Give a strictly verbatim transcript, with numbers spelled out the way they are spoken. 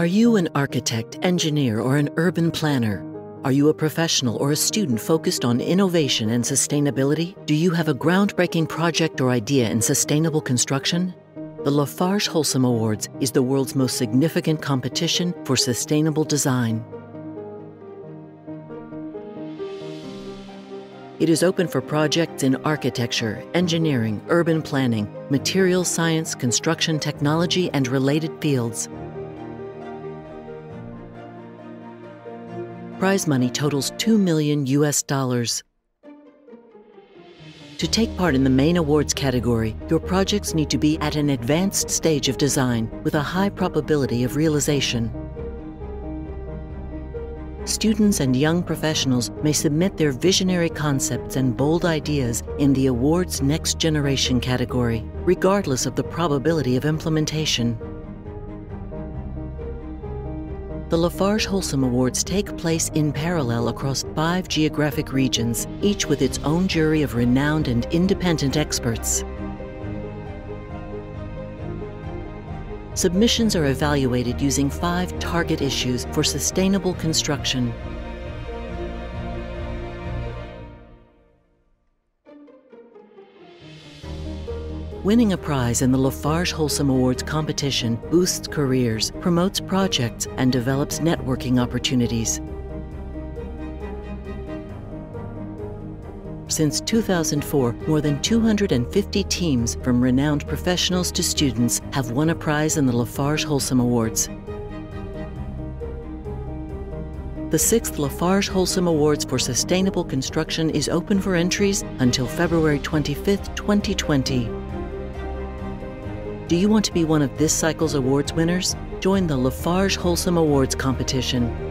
Are you an architect, engineer, or an urban planner? Are you a professional or a student focused on innovation and sustainability? Do you have a groundbreaking project or idea in sustainable construction? The LafargeHolcim Awards is the world's most significant competition for sustainable design. It is open for projects in architecture, engineering, urban planning, materials science, construction technology, and related fields. Prize money totals two million U S dollars. To take part in the main awards category, your projects need to be at an advanced stage of design with a high probability of realization. Students and young professionals may submit their visionary concepts and bold ideas in the award's Next Generation category, regardless of the probability of implementation. The LafargeHolcim Awards take place in parallel across five geographic regions, each with its own jury of renowned and independent experts. Submissions are evaluated using five target issues for sustainable construction. Winning a prize in the LafargeHolcim Awards competition boosts careers, promotes projects, and develops networking opportunities. Since two thousand four, more than two hundred fifty teams from renowned professionals to students have won a prize in the LafargeHolcim Awards. The sixth LafargeHolcim Awards for Sustainable Construction is open for entries until February twenty-fifth, twenty twenty. Do you want to be one of this cycle's awards winners? Join the LafargeHolcim Awards competition.